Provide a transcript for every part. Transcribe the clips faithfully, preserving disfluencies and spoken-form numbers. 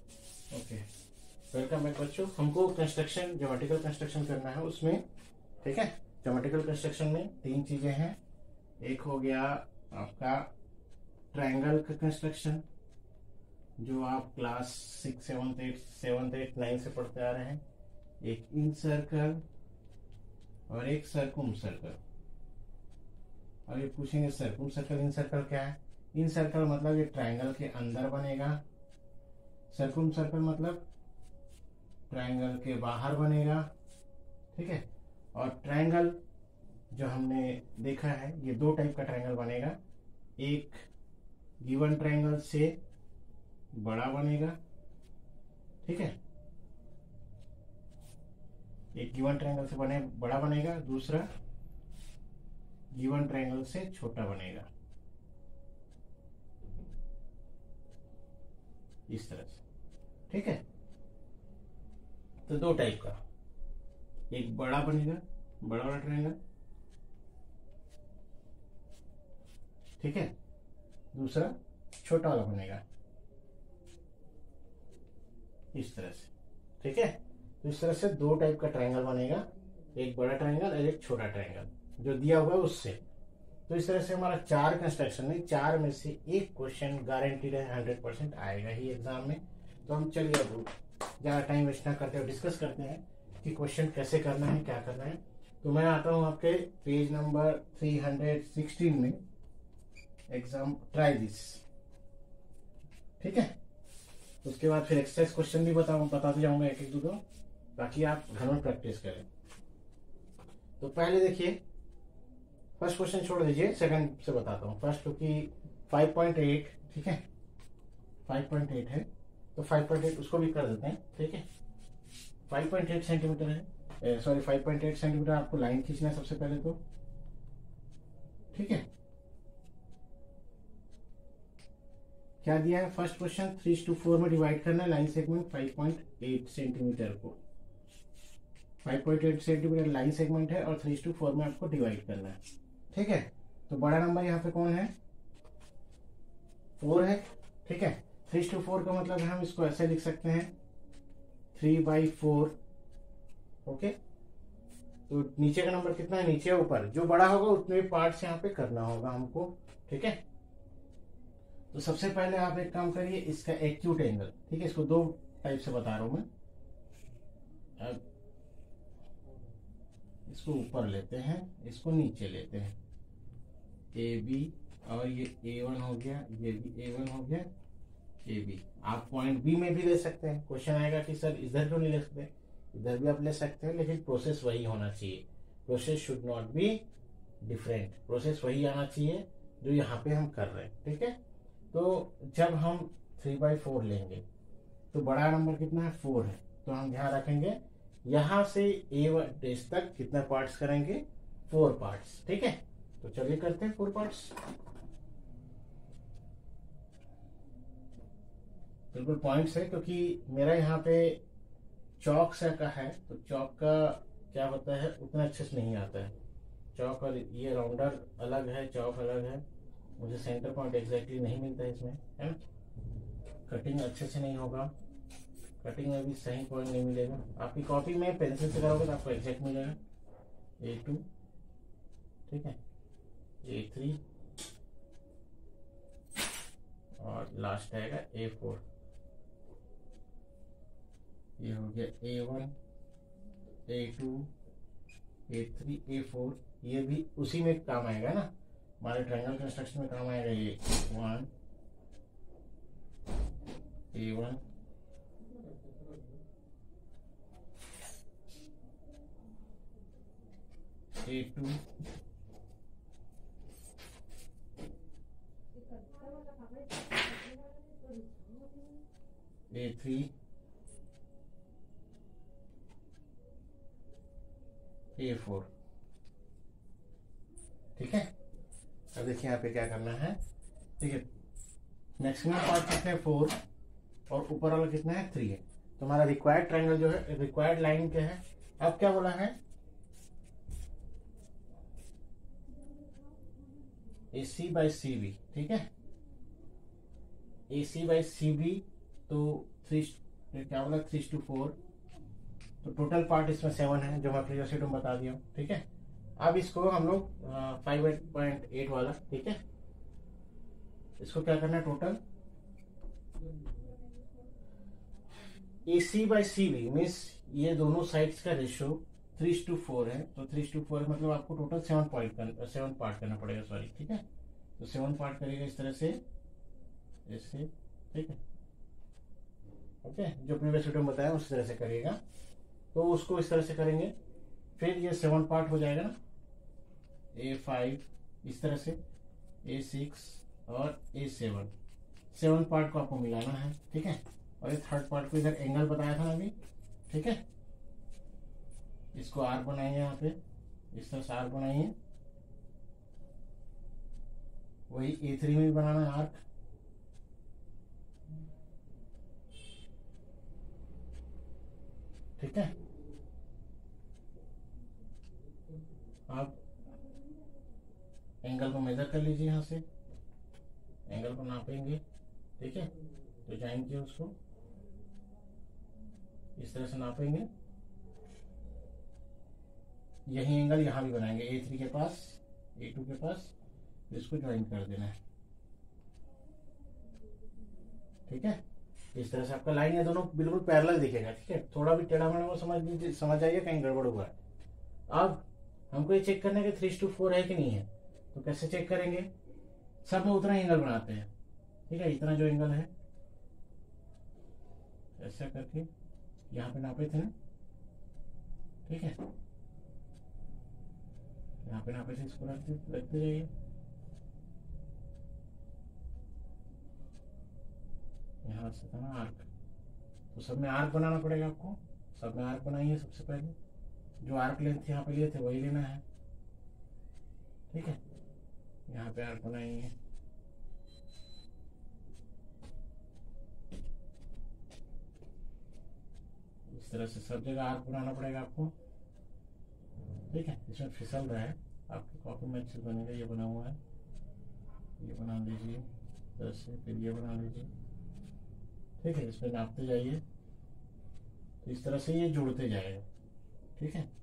Okay, welcome back बच्चों। हमको construction geometrical construction करना है उसमें, ठीक है। ज्योमेट्रिकल कंस्ट्रक्शन में तीन चीजें हैं। एक हो गया आपका ट्रायंगल का कंस्ट्रक्शन, जो आप class six seventh eight seventh eight nine से पढ़ते आ रहे हैं। एक इन सर्कल और एक सर्कुम सर्कल। और ये पूछेंगे सर्कुम सर्कल इन सर्कल क्या है। इन सर्कल मतलब ये ट्रायंगल के अंदर बनेगा, सर्कुम सर्कल मतलब ट्रायंगल के बाहर बनेगा, ठीक है। और ट्रायंगल जो हमने देखा है, ये दो टाइप का ट्रायंगल बनेगा। एक गिवन ट्रायंगल से बड़ा बनेगा, ठीक है, एक गिवन ट्रायंगल से बने बड़ा बनेगा, दूसरा गिवन ट्रायंगल से छोटा बनेगा, इस तरह से, ठीक है। तो दो टाइप का, एक बड़ा बनेगा, बड़ा वाला ट्रायंगल, ठीक है, दूसरा छोटा वाला बनेगा, इस तरह से, ठीक है। तो इस तरह से दो टाइप का ट्रायंगल बनेगा, एक बड़ा ट्रायंगल और एक छोटा ट्रायंगल जो दिया हुआ है उससे। तो इस तरह से हमारा चार कंस्ट्रक्शन है, चार में से एक क्वेश्चन गारंटीड है, हंड्रेड परसेंट आएगा ही एग्जाम में। तो हम चलिए अब ज्यादा टाइम वेस्ट ना करते हुए डिस्कस करते हैं कि क्वेश्चन कैसे करना है, क्या करना है। तो मैं आता हूं आपके page number three hundred sixteen में, एग्जाम ट्राई दिस, ठीक है। उसके बाद फिर एक्सरसाइज क्वेश्चन भी बताऊं बताते जाऊंगा एक एक दो दो, ताकि आप घर में प्रैक्टिस करें। तो पहले देखिए, फर्स्ट क्वेश्चन छोड़ दीजिए, सेकंड से बताता हूँ फर्स्ट, क्योंकि फाइव पॉइंट एट, ठीक है, फाइव पॉइंट एट है, तो फाइव पॉइंट एट उसको भी कर देते हैं, ठीक है। फाइव पॉइंट एट सेंटीमीटर है, sorry five point eight centimetre आपको लाइन खींचना है सबसे पहले तो, ठीक है। क्या दिया है first question, three two four में डिवाइड करना है line segment five point eight centimetre को। Five point eight centimetre line segment है और थ्री टू फोर में आपको डिवाइड करना है, ठीक है। तो बड़ा नंबर यहाँ पे कौन है, फोर है, ठीक है। थ्री टू फोर का मतलब है, हम इसको ऐसे लिख सकते हैं थ्री बाई फोर, ओके। तो नीचे का नंबर कितना है, नीचे ऊपर, जो बड़ा होगा उतने पार्ट्स यहाँ पे करना होगा हमको, ठीक है। तो सबसे पहले आप एक काम करिए, इसका एक्यूट एंगल, ठीक है, इसको दो टाइप से बता रहा हूं मैं। अब इसको ऊपर लेते हैं, इसको नीचे लेते हैं, ए बी, और ये ए वन हो गया, ये भी ए वन हो गया, ए बी। आप पॉइंट बी में भी ले सकते हैं। क्वेश्चन आएगा कि सर इधर क्यों नहीं ले सकते, इधर भी आप ले सकते हैं, लेकिन प्रोसेस वही होना चाहिए। Process should not be different, process वही आना चाहिए जो यहाँ पे हम कर रहे हैं, ठीक है। तो जब हम थ्री बाई फोर लेंगे तो बड़ा नंबर कितना है, फोर है, तो हम ध्यान रखेंगे यहां से ए वन डेज तक कितना पार्ट्स करेंगे, फोर पार्ट्स, ठीक है। तो चलिए करते हैं फोर पार्ट्स। बिल्कुल पॉइंट्स है, क्योंकि मेरा यहाँ पे चौक सा का है, तो चौक का क्या होता है उतना अच्छे से नहीं आता है। चौक और ये राउंडर अलग है, चौक अलग है, मुझे सेंटर पॉइंट एग्जैक्टली नहीं मिलता है इसमें, है ना। कटिंग अच्छे से नहीं होगा, कटिंग में भी सही पॉइंट नहीं मिलेगा। आपकी कॉपी में पेंसिल से करोगे तो आपको एग्जैक्ट मिलेगा, ए टू, ठीक है, ए थ्री, और लास्ट आएगा ए फोर। ये हो गया A one, A two, A three, A four. ये भी उसी में काम आएगा ना, हमारे ट्रायंगल कंस्ट्रक्शन में काम आएगा। ये one, A one, A two, A three, A four, ठीक है। अब देखिए यहाँ पे क्या करना है, ठीक है। मैक्सिमम पार्ट कितने हैं, फोर, और ऊपर वाला कितना है, थ्री है। तो हमारा रिक्वायर्ड ट्रायंगल जो है, रिक्वायर्ड लाइन क्या है, अब क्या बोला है, A C by C B, ठीक है, A C by C B. तो थ्री क्या बोला थ्री टू फोर, तो टोटल पार्ट इसमें सेवन है जो मैं प्रीवियस वीडियो में बता दिया हूँ। ठीक है, अब इसको हम लोग फाइव एट पॉइंट एट वाला, ठीक है, इसको क्या करना है, total A C by C B means ये दोनों साइड्स का रेशियो थ्री टू फोर है, तो थ्री टू फोर मतलब आपको टोटल सेवन पॉइंट कर सेवन पार्ट करना पड़ेगा, सॉरी। ठीक है, तो सेवन पार्ट करेगा इस तरह से, ऐसे। ठीक है, ओके, जो प्रीवियस वीडियो में बताया उस तरह से करिएगा। तो उसको इस तरह से करेंगे, फिर ये सेवन पार्ट हो जाएगा ना, ए फाइव इस तरह से, ए सिक्स और ए सेवन, सेवन पार्ट को आपको मिलाना है। ठीक है, और ये थर्ड पार्ट को इधर एंगल बताया था ना अभी। ठीक है, इसको आर बनाएंगे, यहाँ पे इस तरह से आर बनाइए, वही ए थ्री में भी बनाना है आर्क। ठीक है, आप एंगल को मेजर कर लीजिए, यहाँ से एंगल को नापेंगे। ठीक है, तो ज्वाइन किए उसको इस तरह से नापेंगे, यही एंगल यहाँ भी बनाएंगे ए थ्री के पास, ए टू के पास, तो इसको ज्वाइन कर देना है। ठीक है, इस तरह से आपका लाइन ये दोनों बिल्कुल पैरेलल दिखेगा। ठीक है, थोड़ा भी टेढ़ा मेढ़ा समझ लीजिए, समझ जाइए कहीं गड़बड़ हुआ है। अब हमको ये चेक करना है कि थ्री टू फोर है कि नहीं है, तो कैसे चेक करेंगे, सब में उतना एंगल बनाते हैं। ठीक है, इतना जो एंगल है ऐसा करके यहाँ पे नापे थे ना। ठीक है, यहाँ पे नापे थे, इसको रखते रखते जाइए, यहाँ से था ना आर्क, तो सब में आर्क बनाना पड़ेगा आपको, सब में आर्क बनाइए। सबसे पहले जो आर्क लेंथ यहाँ पे लिए थे वही लेना है। ठीक है, यहाँ पे आर्क बनाएंगे, इस तरह से सब जगह आर्क बनाना पड़ेगा आपको। ठीक है, इसमें फिसल रहा है, आपकी कॉपी में अच्छे बनेगा, ये बना हुआ है, ये बना लीजिए दस से, फिर ये बना लीजिए। ठीक है, इसमें नापते जाइए, तो इस तरह से ये जुड़ते जाएगा। ठीक है,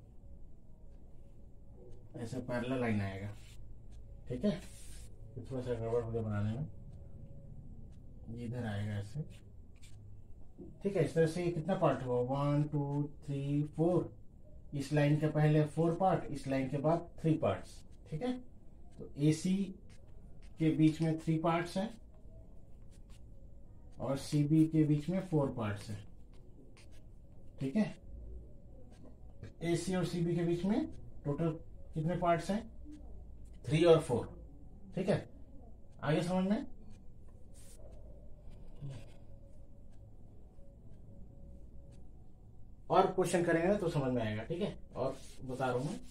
ऐसा पैरेलल लाइन आएगा। ठीक है, तो थोड़ा सा गड़बड़ हो गया बनाने में, ये इधर आएगा ऐसे। ठीक है, इस तरह से ये कितना पार्ट हुआ, वन टू थ्री फोर, इस लाइन के पहले फोर पार्ट, इस लाइन के बाद थ्री पार्ट्स। ठीक है, तो ए सी के बीच में थ्री पार्ट्स है और सी बी के बीच में फोर पार्ट्स है। ठीक है, ए सी और सी बी के बीच में टोटल कितने पार्ट्स हैं, थ्री और फोर। ठीक है, आगे समझ में, और क्वेश्चन करेंगे ना तो समझ में आएगा। ठीक है, और बता रहा हूं मैं,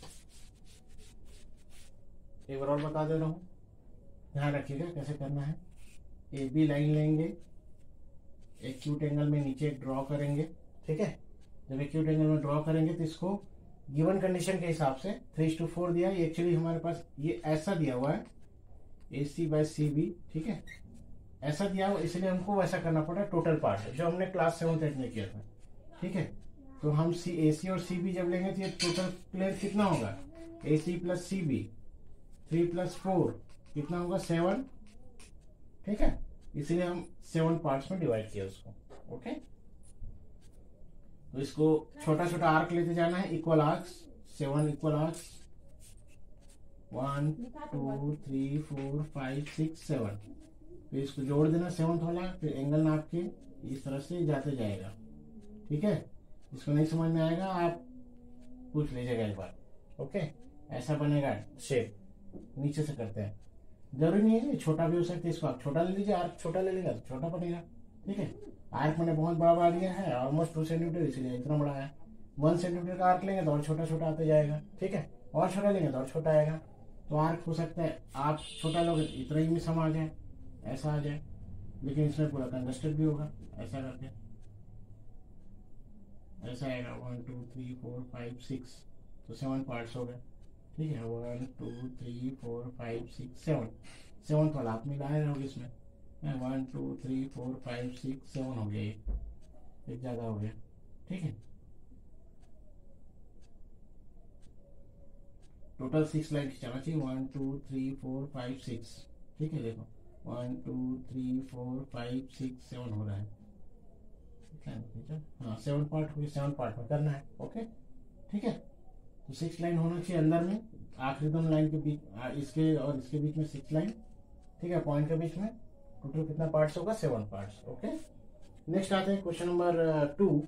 एक बार और बता दे रहा हूं, ध्यान रखिएगा कैसे करना है। ए बी लाइन लेंगे, एक्यूट एंगल में नीचे ड्रॉ करेंगे। ठीक है, जब एक्यूट एंगल में ड्रॉ करेंगे तो इसको गिवन कंडीशन के हिसाब से थ्री टू फोर दिया है, एक्चुअली हमारे पास ये ऐसा दिया हुआ है, A C by C B. ठीक है, ऐसा दिया हुआ, इसलिए हमको वैसा करना पड़ा, टोटल पार्ट जो हमने क्लास सेवन एट में किया था। ठीक है, तो हम सी ए सी और सी बी जब लेंगे तो ये टोटल लेंथ कितना होगा, A C plus C B, three plus four कितना होगा, सेवन। ठीक है, इसीलिए हम सेवन पार्ट्स में डिवाइड किया उसको। ओके, तो इसको छोटा छोटा आर्क लेते जाना है, equal arcs, seven equal arcs, one two three four five six seven, फिर इसको जोड़ देना सेवंथ वाला, फिर एंगल नाप के इस तरह से जाते जाएगा। ठीक है, इसको नहीं समझ में आएगा आप पूछ लीजिएगा एक बार। ओके, ऐसा बनेगा शेप, नीचे से करते हैं, जरूरी नहीं है छोटा भी हो सकता है, इसको आप छोटा ले लीजिए, आर्क छोटा ले लेगा तो छोटा बनेगा। ठीक है, आर्क मैंने बहुत बड़ा बना लिया है, ऑलमोस्ट टू सेंटीमीटर, इसीलिए इतना बड़ा है। वन सेंटीमीटर का आर्क लेंगे तो और छोटा छोटा आते जाएगा। ठीक है, और छोटा लेंगे तो और छोटा आएगा। तो आर्क हो सकता है आप छोटा लोगे तो इतना ही में सम आ जाए, ऐसा आ जाए, लेकिन इसमें पूरा कंजस्टेड भी होगा, ऐसा करके ऐसा आएगा, one two three four five six, तो सेवन पार्ट्स हो गए। ठीक है, one two three four five six seven, seven वाला आप मिलाए रहोगे इसमें। One two three four five six seven हो गया, ये एक ज़्यादा हो गया, ठीक है। टोटल सिक्स लाइन खिंचाना चाहिए, one two three four five six, ठीक है। देखो one two three four five six seven हो रहा है, हाँ सेवन पार्ट हुई, सेवन पार्ट में करना है, ओके ठीक है। तो सिक्स लाइन होना चाहिए अंदर में, आखिरी दोनों लाइन के बीच, इसके और इसके बीच में सिक्स लाइन, ठीक है। पॉइंट के बीच में टोटल कितना पार्ट्स होगा, सेवन पार्ट्स, ओके। नेक्स्ट आते हैं क्वेश्चन नंबर टू।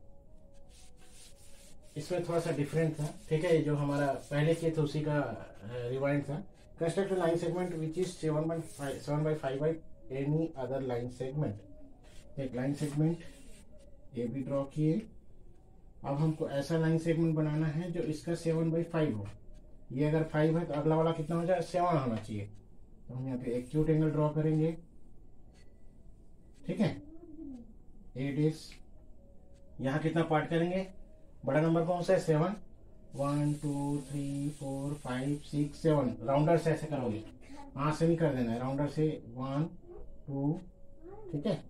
इसमें थोड़ा सा डिफरेंट था, ठीक है। जो हमारा पहले किए थे उसी का रिवाइंड था। Construct line segment which is seven by five seven by five by any other line segment. एक line segment A B draw किए। अब हमको ऐसा लाइन सेगमेंट बनाना है जो इसका सेवन बाई फाइव हो। ये अगर फाइव है तो अगला वाला कितना हो जाए, सेवन होना चाहिए। तो हम यहाँ पे एक्यूट एंगल ड्रॉ करेंगे, ठीक है। एट इज यहाँ कितना पार्ट करेंगे, बड़ा नंबर कौन सा है, seven. One two three four five six seven, rounder से ऐसे करोगे, हाथ से नहीं कर देना है, राउंडर से वन टू, ठीक है।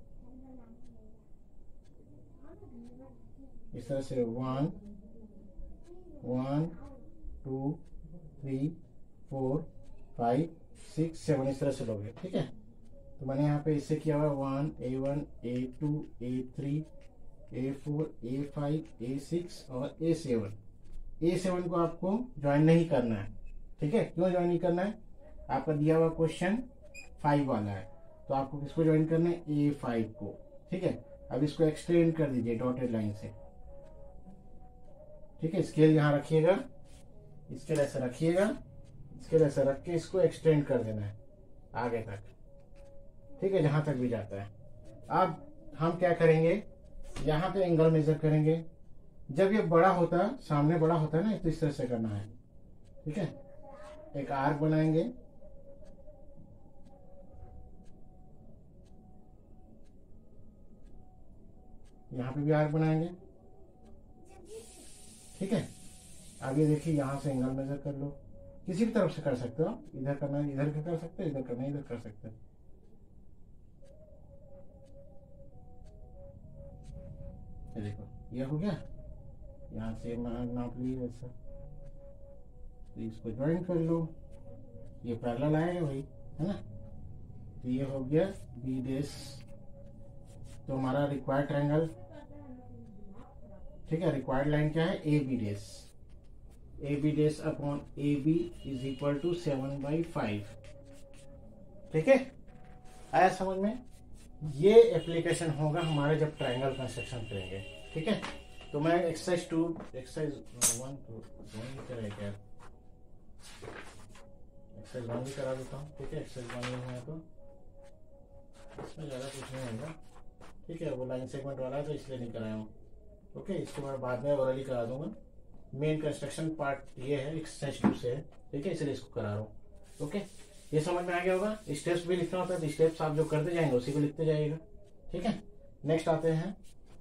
इस तरह से one one two three four five six seven, इस तरह से लोगे, ठीक है। तो मैंने यहाँ पे इससे किया हुआ one A one A two A three A four A five A six और ए सेवन। ए सेवन को आपको ज्वाइन नहीं करना है, ठीक है। क्यों ज्वाइन नहीं करना है, आपका दिया हुआ क्वेश्चन फाइव वाला है, तो आपको किसको ज्वाइन करना है, ए फाइव को, ठीक है। अब इसको एक्सटेंड कर दीजिए डॉटेड लाइन से, ठीक है। स्केल यहाँ रखिएगा, स्केल ऐसा रखिएगा, स्केल ऐसा रख के इसको एक्सटेंड कर देना है आगे तक, ठीक है, जहां तक भी जाता है। अब हम क्या करेंगे, यहाँ पे एंगल मेजर करेंगे। जब ये बड़ा होता है, सामने बड़ा होता है ना, तो इस तरह से करना है, ठीक है। एक आर्क बनाएंगे, यहाँ पे भी आर्क बनाएंगे, ठीक है। आगे देखिए, यहाँ से एंगल मेजर कर लो, किसी भी तरफ से कर सकते हो, इधर करना है इधर कर सकते हो, इधर करना है इधर कर सकते हो। ये देखो ये हो गया, यहाँ से नाप ली ऐसा, तो इसको ज्वाइन कर लो, ये पैरेलल आएगा भाई, है ना। तो ये हो गया बी डेस। तो हमारा रिक्वायर्ड ट्रायंगल, ठीक है, रिक्वायर्ड लाइन क्या है, A B dash. A B dash upon A B is equal to seven by five, ठीक है। आया समझ में। ये एप्लीकेशन होगा हमारे जब ट्रायंगल कंस्ट्रक्शन करेंगे, ठीक है। तो मैं exercise two exercise one two one भी करें क्या, एक्सरसाइज वन भी करा देता हूँ, ठीक है। एक्सरसाइज वन में है तो इसमें ज़्यादा कुछ नहीं होगा, ठीक है। वो लाइन सेगमेंट वाला है तो इसलिए नहीं कराया हूँ, ओके। इसको मैं बाद में ओरली करा दूंगा। मेन कंस्ट्रक्शन पार्ट ये है, एक्सरसाइज टू से है, ठीक है, इसलिए इसको करा रहा हूँ, ओके। ये समझ में आ गया होगा। स्टेप्स भी लिखना होता है, तो स्टेप्स आप जो करते जाएंगे उसी को लिखते जाइएगा, ठीक है। नेक्स्ट आते हैं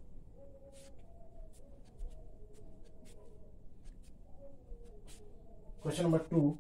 क्वेश्चन नंबर टू,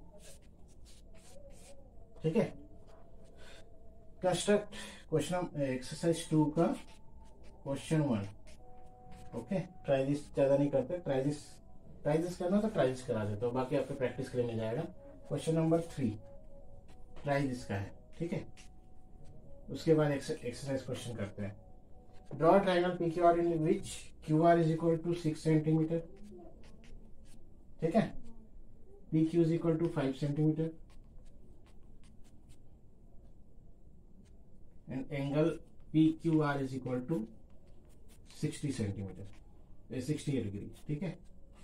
ठीक है। कंस्ट्रक्ट क्वेश्चन एक्सरसाइज टू का क्वेश्चन वन, ओके। ट्राइजिस ज्यादा नहीं करते, ट्राइजिस ट्राइजिस करना तो ट्राइजिस करा देते हो, बाकी आपको प्रैक्टिस के लिए मिल जाएगा। क्वेश्चन नंबर थ्री ट्राइजिस का है, ठीक है। उसके बाद एक्सरसाइज क्वेश्चन करते हैं। Draw triangle P Q R in which Q R is equal to six centimetre, ठीक है। P Q is equal to five centimetre and angle P Q R is equal to sixty centimetre, sixty degree, ठीक है।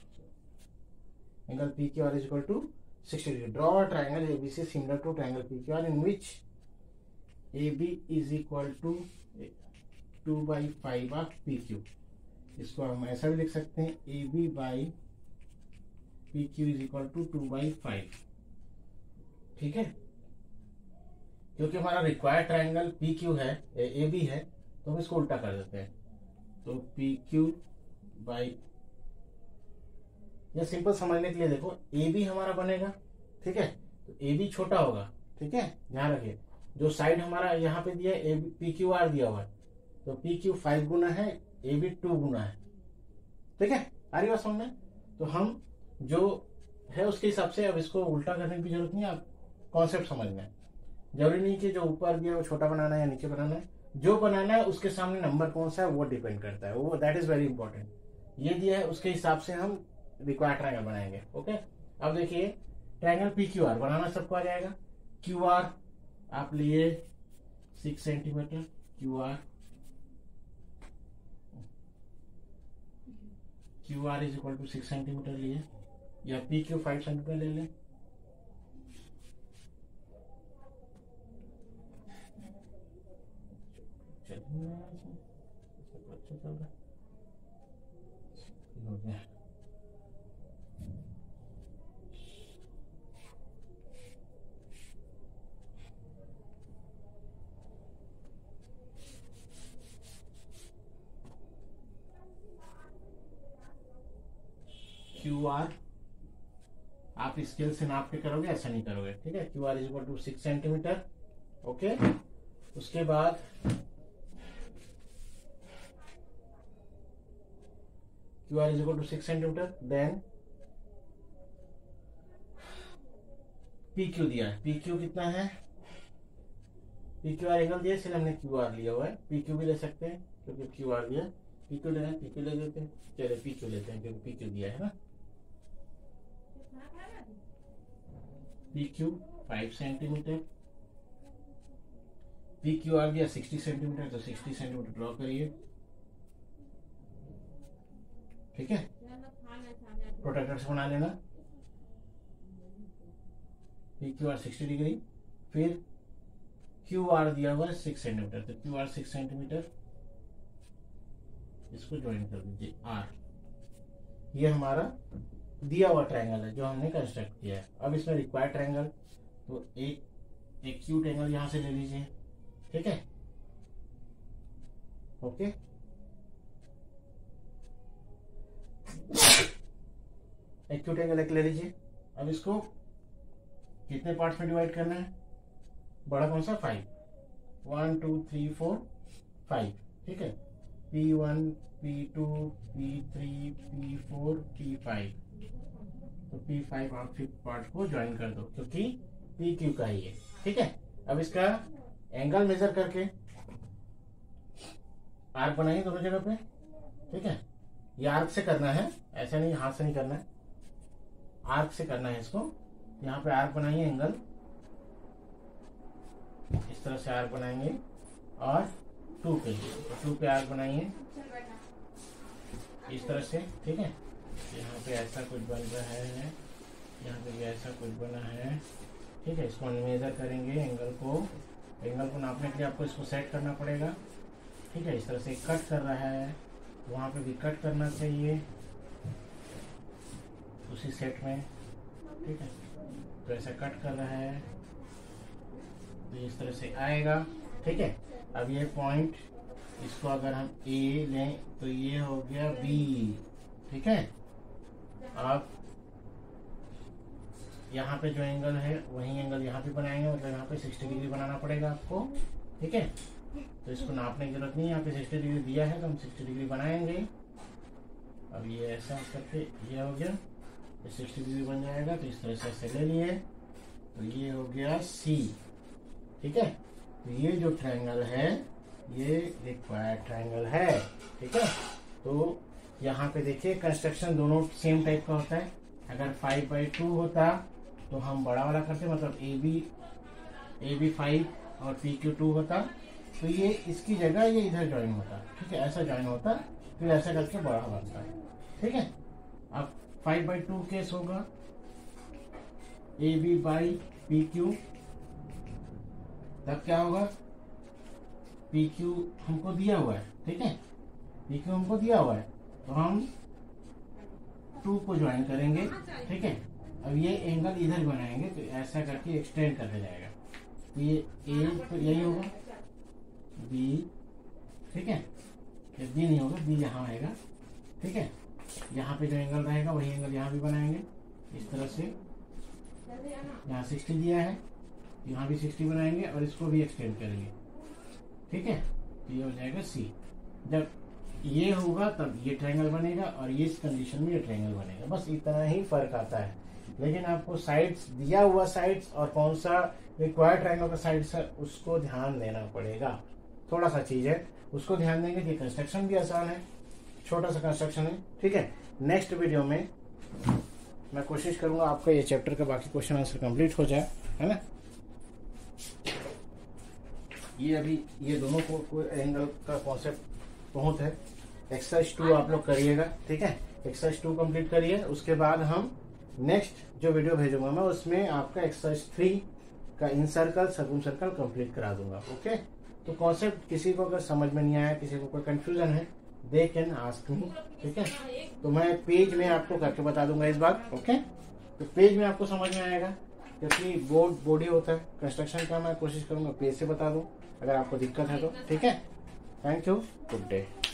Angle P Q R is equal to sixty degree. Draw triangle A B C similar to triangle P Q R in which A B is equal to two by five of P Q. इसको हम ऐसा भी लिख सकते हैं, A B by P Q is equal to two by five, ठीक है। क्योंकि हमारा रिक्वायर्ड ट्राइंगल पी क्यू है, ए बी है, तो हम इसको उल्टा कर देते हैं। तो पी क्यू बाई, या सिंपल समझने के लिए देखो, ए बी हमारा बनेगा, ठीक है। तो ए बी छोटा होगा, ठीक है, ध्यान रखिए। जो साइड हमारा यहाँ पे दिया है पी क्यू आर दिया हुआ है, तो पी क्यू फाइव गुना है, ए बी टू गुना है। ठीक है, आ रही बात समझ में? तो हम जो है उसके हिसाब से, अब इसको उल्टा करने की जरूरत नहीं है, आप कॉन्सेप्ट समझ में। जरूरी नहीं कि जो ऊपर दिया वो छोटा बनाना है या नीचे बनाना है, जो बनाना है उसके सामने नंबर कौन सा है वो डिपेंड करता है, वो दैट इज वेरी इंपॉर्टेंट। ये दिया है उसके हिसाब से हम रिक्वायर्ड ट्रायंगल बनाएंगे। ओके, अब देखिए ट्रायंगल पी क्यू आर बनाना सबको आ जाएगा। क्यू आर आप लिए six centimetre, Q R Q R is equal to six centimetre लिए, या पी क्यू फाइव सेंटीमीटर ले लें। हो गया, क्यू आर आप स्केल से नाप के करोगे, ऐसा नहीं करोगे। ठीक है, Q R is equal to six centimetre. Okay, उसके बाद Q R is equal to six centimetre, then P Q दिया है। पी क्यू कितना है, पी क्यू आर एंगल दिया, इसलिए हमने क्यू आर लिया हुआ है। पी क्यू भी ले सकते हैं क्योंकि क्यू आर दिया, पी क्यू लेना है पी क्यू ले लेते हैं। चलिए पी क्यू लेते हैं क्योंकि पी क्यू दिया है ना। P Q five centimetre, P Q R दिया सिक्सटी सेंटीमीटर, तो सिक्सटी सेंटीमीटर ड्रॉ करिए। ठीक है, प्रोटेक्टर से बना लेना। P Q R sixty degree, फिर क्यू आर दिया हुआ है सिक्स सेंटीमीटर, तो क्यू आर सिक्स सेंटीमीटर, इसको ज्वाइन कर दीजिए आर। ये हमारा दिया हुआ ट्रायंगल है जो हमने कंस्ट्रक्ट किया है। अब इसमें रिक्वायर्ड ट्रायंगल, तो एक एक्यूट एंगल यहां से ले लीजिए। ठीक है, ओके, एक्यूट एंगल एक ले लीजिए। अब इसको कितने पार्ट्स में डिवाइड करना है, बड़ा कौन सा, five, one two three four five. ठीक है, P one, P two, P three, P four, P five, तो पी फाइव आप फिफ्थ पार्ट को ज्वाइन कर दो क्योंकि पी क्यू का ही है। ठीक है, अब इसका एंगल मेजर करके आर्क बनाइए दोनों जगह पे। ठीक है, ये आर्क से करना है, ऐसा नहीं हाथ से नहीं करना है, आर्क से करना है इसको। यहाँ पे आर्क बनाइए, एंगल इस तरह से आर्क बनाएंगे, और टू पे तो टू पे आर्क बनाइए इस तरह से। ठीक है, यहाँ पे ऐसा कुछ बन रहा है, यहाँ पे भी ऐसा कुछ बना है। ठीक है, इसको मेजर करेंगे एंगल को। एंगल को नापने के लिए आपको इसको सेट करना पड़ेगा। ठीक है, इस तरह से कट कर रहा है, वहाँ पे भी कट करना चाहिए उसी सेट में। ठीक है, तो ऐसा कट कर रहा है तो इस तरह से आएगा। ठीक है, अब ये पॉइंट, इसको अगर हम ए लें तो ये हो गया बी। ठीक है, अब यहाँ पे जो एंगल है वही एंगल यहाँ पे बनाएंगे, मतलब यहाँ पे सिक्सटी डिग्री बनाना पड़ेगा आपको। ठीक है, तो इसको नापने की जरूरत नहीं है, यहाँ पे सिक्सटी डिग्री दिया है तो हम सिक्सटी डिग्री बनाएंगे। अब ये ऐसा करके ये हो गया, ये सिक्सटी डिग्री बन जाएगा, तो इस तरह से ऐसे ले लिए, तो ये हो गया सी। ठीक है, तो ये जो ट्रायंगल है ये रिक्वायर्ड ट्रायंगल है। ठीक है, तो यहाँ पे देखिए कंस्ट्रक्शन दोनों सेम टाइप का होता है। अगर फाइव बाई टू होता तो हम बड़ा वाला करते, मतलब A B A B five और पी क्यू टू होता, तो ये इसकी जगह ये इधर ज्वाइन होता। ठीक है, ऐसा ज्वाइन होता, फिर ऐसा करके बड़ा बनता है। ठीक है, अब फाइव बाई टू केस होगा, A B by P Q, तब क्या होगा, पी क्यू हमको दिया हुआ है। ठीक है, पी क्यू हमको दिया हुआ है, तो हम टू को ज्वाइन करेंगे। ठीक है, अब ये एंगल इधर बनाएंगे, तो ऐसा करके एक्सटेंड करते जाएगा, तो ये ए तो यही होगा, बी। ठीक है, ये बी नहीं होगा, बी यहाँ आएगा। ठीक है, यहाँ पे जो एंगल रहेगा वही एंगल यहाँ भी बनाएंगे इस तरह से। यहाँ सिक्सटी दिया है, यहाँ भी सिक्सटी बनाएंगे और इसको भी एक्सटेंड करेंगे, ठीक है। ये हो जाएगा सी। जब ये होगा तब ये ट्रायंगल बनेगा और ये इस कंडीशन में ये ट्रायंगल बनेगा। बस इतना ही फर्क आता है। लेकिन आपको साइड्स दिया हुआ साइड्स और कौन सा रिक्वायर्ड ट्रायंगल का साइड्स है उसको ध्यान देना पड़ेगा। थोड़ा सा चीज है, उसको ध्यान देंगे कि कंस्ट्रक्शन भी आसान है, छोटा सा कंस्ट्रक्शन है, ठीक है। नेक्स्ट वीडियो में मैं कोशिश करूंगा आपका ये चैप्टर का बाकी क्वेश्चन आंसर कंप्लीट हो जाए, है ना। ये अभी ये दोनों को कोई एंगल का कॉन्सेप्ट बहुत है। एक्सरसाइज टू आप लोग करिएगा, ठीक है। एक्सरसाइज टू कंप्लीट करिए, उसके बाद हम नेक्स्ट जो वीडियो भेजूंगा मैं उसमें आपका एक्सरसाइज थ्री का incircle circumcircle complete करा दूंगा, ओके। तो कॉन्सेप्ट किसी को अगर समझ में नहीं आया, किसी को कोई कंफ्यूजन है, दे कैन आस्क मी, ठीक है। तो मैं पेज में आपको करके बता दूंगा इस बार, ओके। तो पेज में आपको समझ में आएगा, क्योंकि बोर्ड बॉडी होता है कंस्ट्रक्शन का। मैं कोशिश करूंगा पेज से बता दूं अगर आपको दिक्कत है तो, ठीक है। Thank you, good day.